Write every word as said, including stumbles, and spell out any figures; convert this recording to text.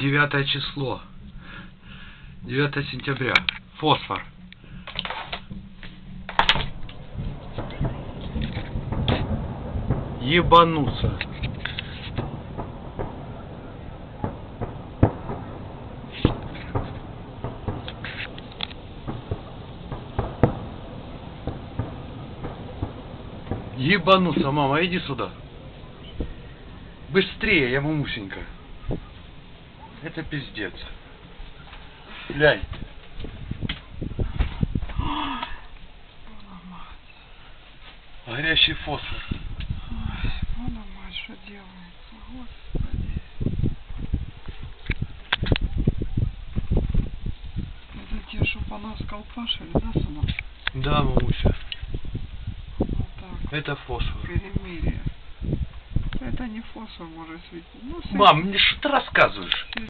девятое число. девятое сентября. Фосфор. Ебануться. Ебануться, мама, иди сюда. Быстрее, я мамусенька. Это пиздец. Глянь. Горящий фосфор. Ой, боже мой, что делается, господи. Это те, что по нас колпашили, да, сынок? Да, мамуся. Вот так. Это фосфор. Перемирие. Это не фосфор может светить. Ну, Мам, мне что ты рассказываешь?